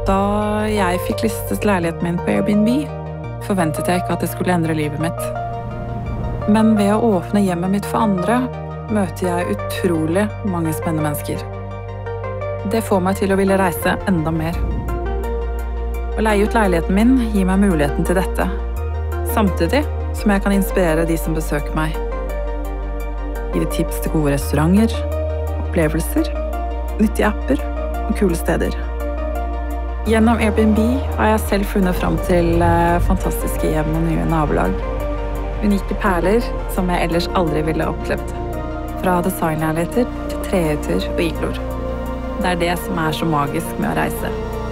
Da jeg fikk listet leiligheten min på Airbnb, forventet jeg ikke at det skulle endre livet mitt. Men ved å åpne hjemmet mitt for andre, møter jeg utrolig mange spennende mennesker. Det får meg til å ville reise enda mer. Å leie ut leiligheten min gir meg muligheten til dette, samtidig som jeg kan inspirere de som besøker meg. Gi tips til gode restauranter, opplevelser, nyttige apper og kule steder. Gjennom Airbnb har jeg selv funnet fram til fantastiske hjem og nye nabolag. Unike perler som jeg ellers aldri ville opplevd. Fra designleiligheter til trehytter og igloer. Det er det som er så magisk med å reise.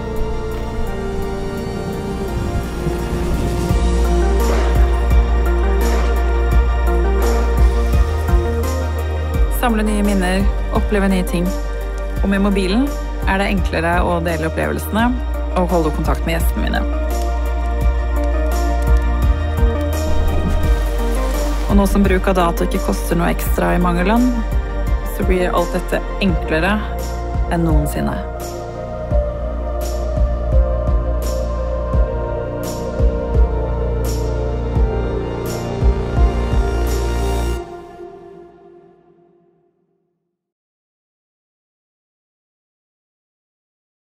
Samle nye minner, oppleve nye ting. Og med mobilen er det enklere å dele opplevelsene og holde kontakt med gjestene mine. Og nå som bruk av data ikke koster noe ekstra i mange land, så blir alt dette enklere enn noensinne.